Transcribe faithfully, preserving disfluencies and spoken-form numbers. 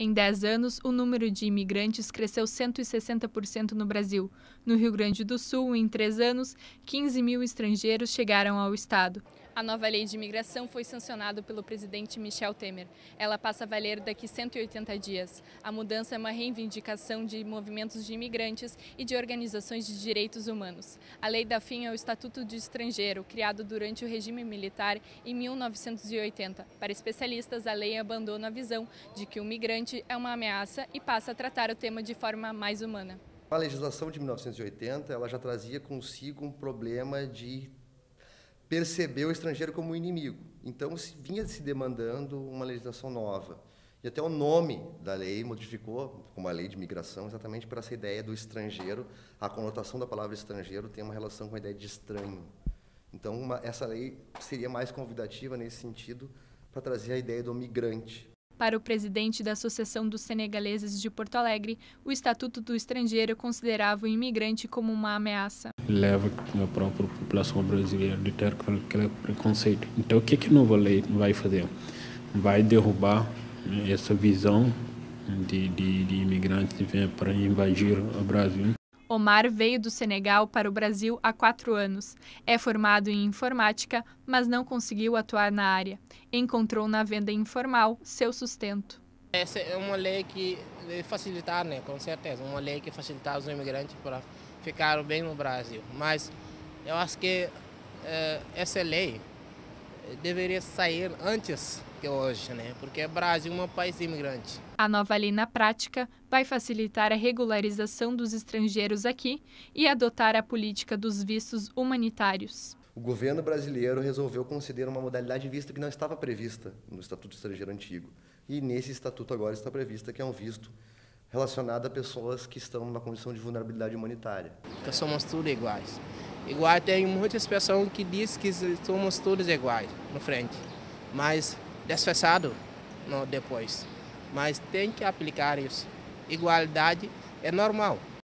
Em dez anos, o número de imigrantes cresceu cento e sessenta por cento no Brasil. No Rio Grande do Sul, em três anos, quinze mil estrangeiros chegaram ao estado. A nova lei de imigração foi sancionada pelo presidente Michel Temer. Ela passa a valer daqui cento e oitenta dias. A mudança é uma reivindicação de movimentos de imigrantes e de organizações de direitos humanos. A lei dá fim ao Estatuto de Estrangeiro, criado durante o regime militar em mil novecentos e oitenta. Para especialistas, a lei abandona a visão de que o migrante é uma ameaça e passa a tratar o tema de forma mais humana. A legislação de mil novecentos e oitenta ela já trazia consigo um problema de perceber o estrangeiro como um inimigo. Então, se vinha se demandando uma legislação nova. E até o nome da lei modificou, como a lei de imigração, exatamente para essa ideia do estrangeiro. A conotação da palavra estrangeiro tem uma relação com a ideia de estranho. Então, uma, essa lei seria mais convidativa nesse sentido para trazer a ideia do migrante. Para o presidente da Associação dos Senegaleses de Porto Alegre, o Estatuto do Estrangeiro considerava o imigrante como uma ameaça. Leva a própria população brasileira de ter aquele preconceito. Então, o que que a nova lei vai fazer? Vai derrubar essa visão de, de, de imigrantes que vêm para invadir o Brasil. Omar veio do Senegal para o Brasil há quatro anos. É formado em informática, mas não conseguiu atuar na área. Encontrou na venda informal seu sustento. Essa é uma lei que facilitar, né, com certeza, uma lei que facilitar os imigrantes para ficar bem no Brasil. Mas eu acho que eh, essa lei deveria sair antes que hoje, né? Porque o Brasil é um país imigrante. A nova lei, na prática, vai facilitar a regularização dos estrangeiros aqui e adotar a política dos vistos humanitários. O governo brasileiro resolveu conceder uma modalidade de visto que não estava prevista no Estatuto Estrangeiro Antigo. E nesse estatuto agora está prevista que é um visto relacionado a pessoas que estão numa condição de vulnerabilidade humanitária. Porque somos todos iguais. Igual tem muitas pessoas que dizem que somos todos iguais no frente, mas desfasado no depois. Mas tem que aplicar isso. Igualdade é normal.